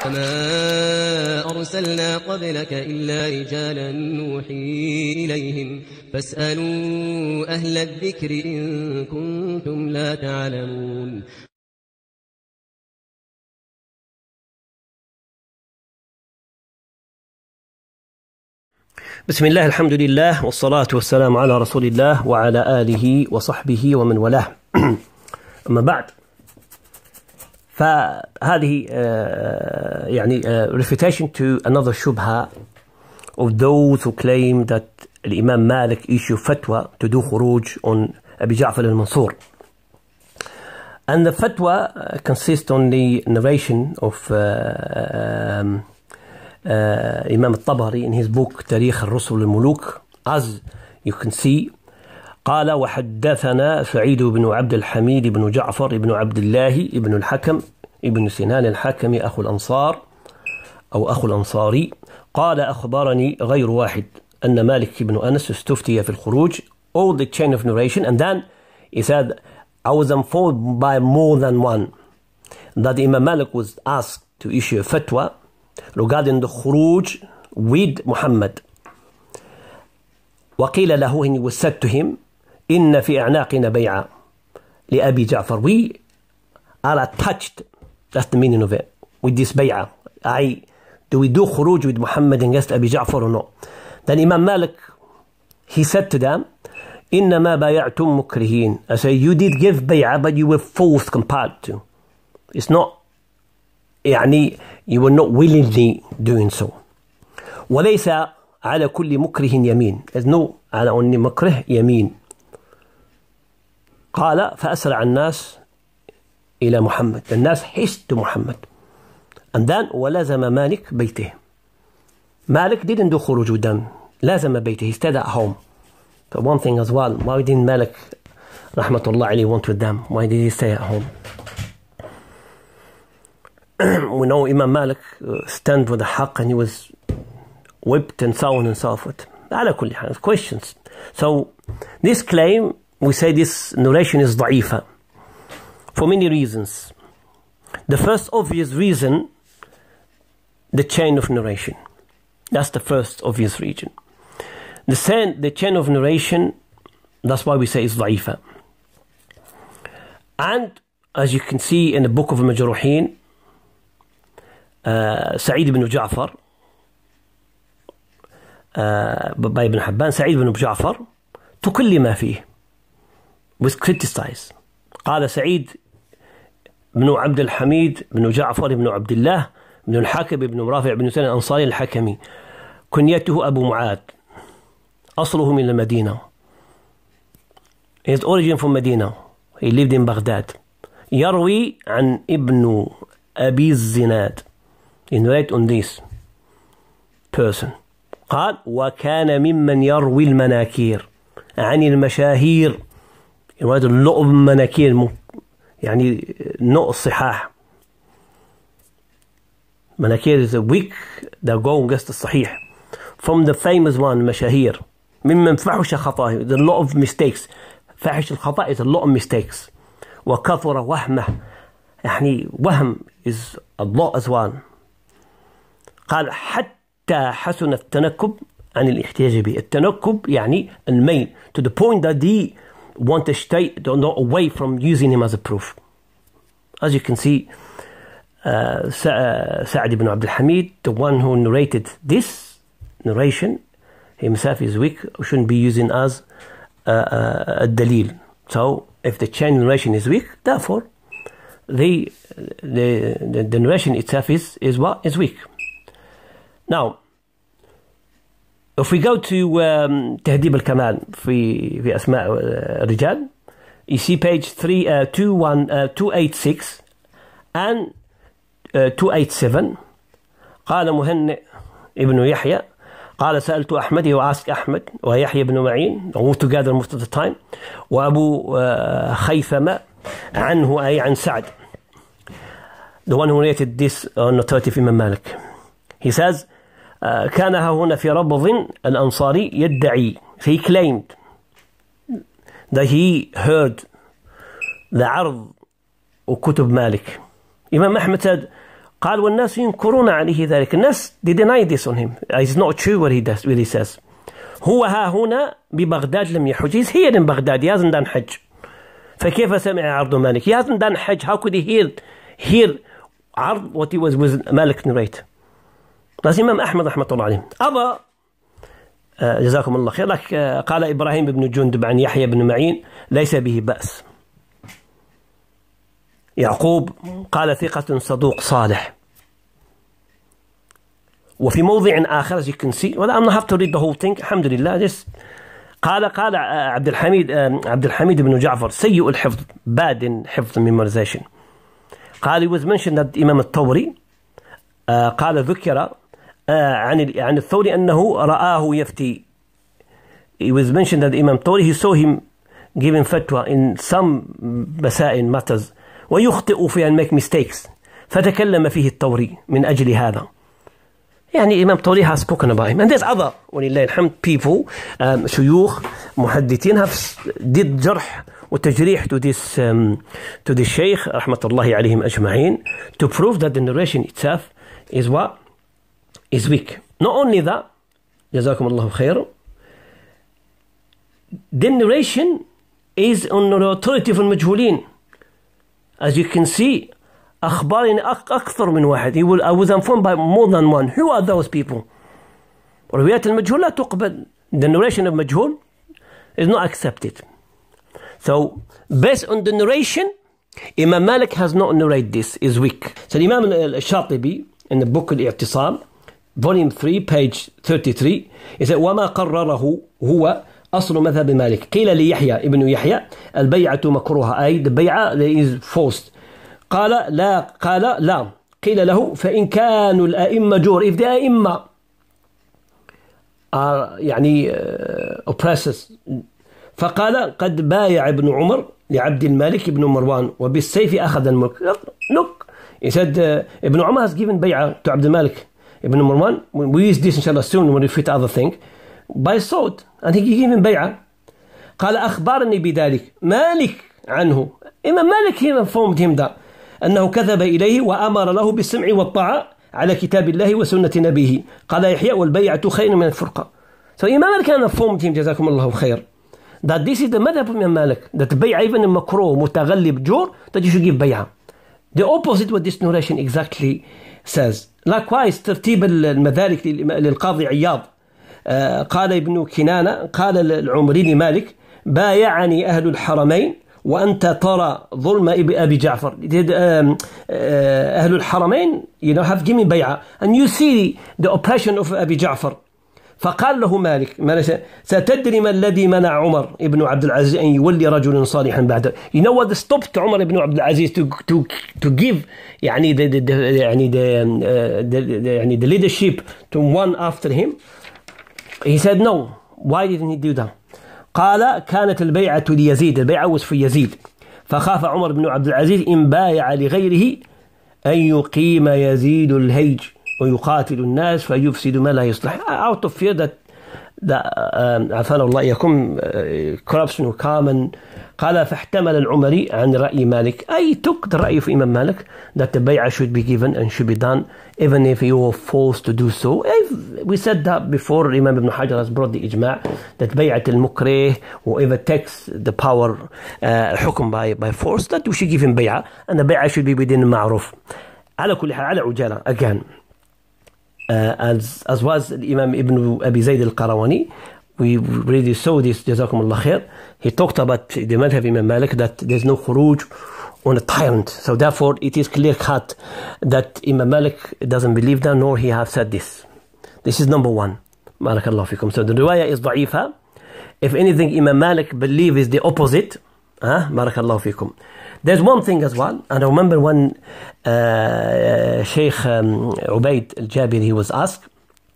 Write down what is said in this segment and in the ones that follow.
وما أرسلنا قبلك إلا رجالا نوحي إليهم فاسألوا أهل الذكر إن كنتم لا تعلمون. بسم الله الحمد لله والصلاة والسلام على رسول الله وعلى آله وصحبه ومن والاه. أما بعد، فهذه يعني refutation to another shubha of those who claim that Imam Malik issued fatwa to do Khurūj on Abi Ja'far Al-Mansoor. And the fatwa consists on the narration of Imam Al-Tabari in his book تاريخ الرسل والملوك. As you can see, قال وحدثنا سعيد بن عبد الحميد بن جعفر بن عبد الله بن الحكم ابن سنان الحكم أخو الأنصار أو أخو الأنصاري قال أخبرني غير واحد أن مالك بن أنس استفتي في الخروج. All the chain of narration, and then he said I was informed by more than one that Imam Malik was asked to issue a fatwa regarding the Khurūj with Muhammad. وقيل له, and it was said to him, إن في أعناقنا بيعة لأبي جعفر. We are attached, that's the meaning of it, with this bay'ah. Do we do Khurūj with Muhammad against Abi Ja'far or not? Then Imam Malik, he said to them, إنما بايعتم مكرهين. I say, you did give bay'ah, but you were forced, compelled to. It's not, يعني, you were not willingly doing so. وليس على كل مكره يمين. There's no على أن مكره يمين. قال فأسرع الناس إلى محمد. الناس حشت محمد. And then ولازم مالك بيته. Malik didn't do خروج with them. لازم بيته. He stayed at home. So one thing as well, why didn't Malik rahmatullah alayhi went with them? Why did he stay at home? We know Imam Malik stand with the haqq and he was whipped and so on and so forth. على كل حال, questions. So this claim, we say this narration is ضعيفة for many reasons. The first obvious reason, the chain of narration. That's the first obvious reason. The chain of narration, that's why we say it's ضعيفة. And as you can see in the book of المجروحين, سعيد بن جعفر by Ibn Hibban, سعيد بن جعفر تكلم فيه, was criticized. قال سعيد بن عبد الحميد بن جعفر بن عبد الله بن الحاكم بن رافع بن سنان الأنصاري الحكمي, كنيته أبو معاذ, أصله من المدينة. His origin from Medina. He lived in Baghdad. يروي عن ابن أبي الزناد. He narrates on this person. قال وكان ممن يروي المناكير عن المشاهير. He wrote a lot of مناكير, يعني not الصحاح. مناكير is a weak that go against الصحيح. From the famous one, مشاهير. ممن فحش خطاه. There's a lot of mistakes. فحش الخطأ is a lot of mistakes. وكثر وهمه. يعني وهم is a lot as well. قال حتى حسن التنكب عن الاحتجاج به. التنكب يعني الميل, to the point that they want to stay away from using him as a proof. As you can see, Sa'd ibn Abdul Hamid, the one who narrated this narration, himself is weak, shouldn't be using as a dalil. So if the chain narration is weak, therefore the narration itself is weak. Now, if we go to تهذيب الكمال في أسماء الرجال, you see page 286 and 287. قال مهنئ ابن يحيى قال سألت أحمد, he asked Ahmed, ويحيى بن معين, all together most of the time, وأبو خيثمة عنه أي عن سعد, the one who narrated this notative Imam Malik. He says كان هنا في ربض الأنصاري يدعي, he claimed that he heard the عرض وكتب مالك. Imam Ahmed said قال والناس ينكرون عليه ذلك. الناس they deny this on him. It's not true what he says. هو ها هنا ببغداد لم يحج. He's here in Baghdad. He hasn't done Hajj. فكيف سمع عرض مالك? He hasn't done Hajj. How could he hear عرض what he was with Malik narrate? بس إمام أحمد رحمة الله عليه أضى جزاكم الله خير. لك قال إبراهيم بن جندب عن يحيى بن معين ليس به بأس. يعقوب قال ثقة صدوق صالح. وفي موضع آخر as you can see well I'm not have to read the whole thing الحمد لله just قال عبد الحميد بن جعفر سيء الحفظ bad in حفظ memorization. قال he was mentioned that إمام الثوري قال ذكر عن الثوري أنه رآه يفتي. It was mentioned that Imam Thawri he saw him giving fatwa in some مسائل matters ويخطئ فيها and make mistakes فتكلم فيه الثوري من أجل هذا. يعني Imam Thawri has spoken about him and there's other ولله الحمد people شيوخ محدثين have did جرح وتجريح to this شيخ رحمة الله عليهم أجمعين to prove that the narration itself is what is weak. Not only that جزاكم الله خير the narration is on the authority of المجهولين. As you can see أخبار أكثر من واحد. I was informed by more than one. Who are those people? روايات المجهول لا تقبل. The narration of مجهول is not accepted. So based on the narration Imam Malik has not narrated this is weak. So Imam al-Shatibi in the book al-I'tisam volume 3 page 33 he said وما قرره هو أصل مذهب مالك. قيل ليحيى ابن يحيى البيعة مكروهة أي the بيعة is forced. قال لا قيل له فإن كانوا الأئمة جور if the أئمة are يعني oppressors. فقال قد بايع ابن عمر لعبد الملك ابن مروان وبالسيف أخذ الملك. Look he said ابن عمر has given بيعة to عبد الملك ابن مروان. We use this inshallah soon when we fit other thing by sword and he gave him بيعة. قال أخبرني بذلك مالك عنه. إمام مالك he informed him that أنه كذب إليه وأمر له بالسمع والطاعة على كتاب الله وسنة نبيه. قال يحيى والبيعة خير من الفرقة. So إمام مالك informed him جزاكم الله خير that this is the madhab of Imam Malik that بيعة even in makruh متغلب جور that you should give بيعة. The opposite what this narration exactly says. Likewise ترتيب المذالك للقاضي عياض قال ابن كنانة قال العمري لمالك بايعني أهل الحرمين وأنت ترى ظلم أبي جعفر. أهل الحرمين have given بيعة and you see the oppression of أبي جعفر. فقال له مالك ستدري ما الذي منع عمر ابن عبد العزيز أن يولي رجل صالحا بعده. You know what stopped عمر ابن عبد العزيز to give يعني the leadership to one after him. He said no. Why didn't he do that? قال كانت البيعة ليزيد. البيعة was for يزيد. فخاف عمر بن عبد العزيز إن بايع لغيره أن يقيم يزيد الهيج ويقاتل الناس فيفسد ما لا يصلح. out of fear that عافانا الله إياكم corruption will come and قال فاحتمل العمري عن رأي مالك. I took the رأي في إمام مالك that the bay'ah should be given and should be done even if you were forced to do so. We said that before. Imam Ibn Hajar has brought the ijma' that bay'at al-mukrih whoever takes the power حكم by force that we should give him bay'ah and the bay'ah should be within المعروف. على كل حال على عجالة again as was Imam Ibn Abi Zayd al-Qarawani. We really saw this جزاكم الله خير. He talked about the madhab Imam Malik that there's no Khurūj on a tyrant. So therefore it is clear cut that Imam Malik doesn't believe that nor he have said this. This is number one. Barakallahu fikum. So the riwayah is ضعيفة. If anything Imam Malik believe is the opposite. Barakallahu fikum. There's one thing as well. And I remember when Shaykh Ubaid al-Jabiri he was asked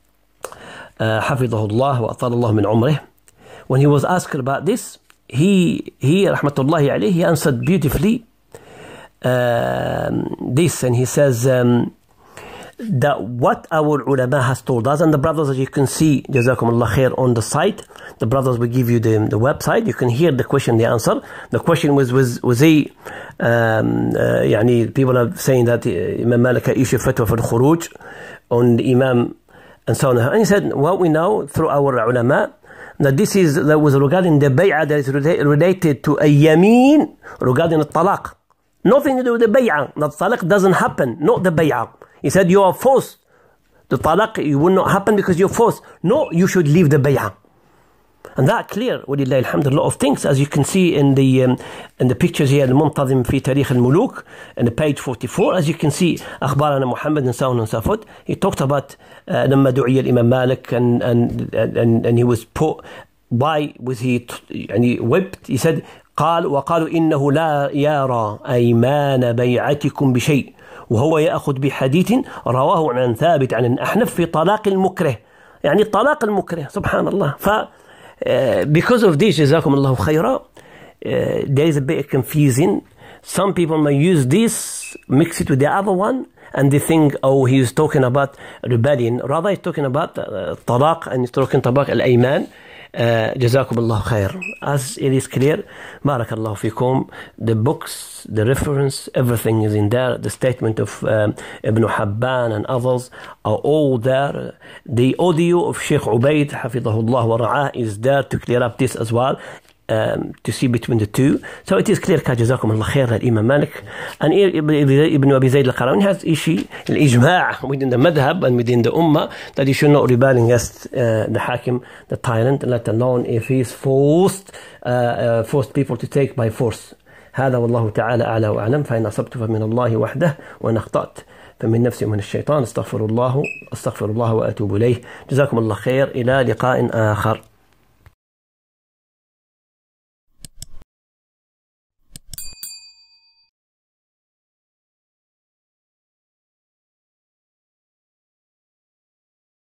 حفظه الله وأطال الله من عمره. When he was asked about this, he rahmatullahi alayhi, he answered beautifully this, and he says that what our ulama has told us, and the brothers, as you can see, jazakumullah khair, on the site, the brothers will give you the website. You can hear the question, the answer. The question was he, people are saying that Imam Malik issued fatwa for the Khurūj on the Imam and so on. And he said, what we know through our ulama, that that was regarding the bay'ah that is related to a yameen regarding the talaq. Nothing to do with the bay'ah. The talaq doesn't happen, not the bay'ah. He said you are forced. The talaq, it will not happen because you're forced. No, you should leave the bay'ah. And that clear, walillah alhamd, a lot of things, as you can see in the pictures here, المنتظم في تاريخ الملوك, in the page 44, as you can see, أخبارنا محمد and so on and so forth. He talked about لما دعي الإمام مالك and he was put, why was he whipped? He said, وقالوا إنه لا يرى أيمان بيعتكم بشيء وهو يأخذ بحديث رواه عن ثابت عن الأحنف في طلاق المكره. يعني الطلاق المكره, سبحان الله. Because of this, جزاكم الله خيرا, there is a bit confusing. Some people may use this, mix it with the other one, and they think, oh, he is talking about rebellion. Rather, he's talking about talaq, and he's talking about al-ayman. جزاكم الله خير. As it is clear, بارك الله فيكم, the books, the reference, everything is in there. The statement of Ibn Habban and others are all there. The audio of Shaykh Ubaid حفظه الله ورعاه is there to clear up this as well, to see between the two. So it is clear cut. جزاكم الله خير. الإمام مالك and Ibn Abi Zayd al-Qarawani has issue الإجماع within the madhab and within the ummah that he should not rebel against the hakim, the tyrant, let alone if he's forced people to take by force. هذا والله تعالى أعلى وأعلم. فإن أصبت فمن الله وحده وإن أخطأت فمن نفسي ومن الشيطان. استغفر الله وأتوب إليه. جزاكم الله خير. إلى لقاء آخر.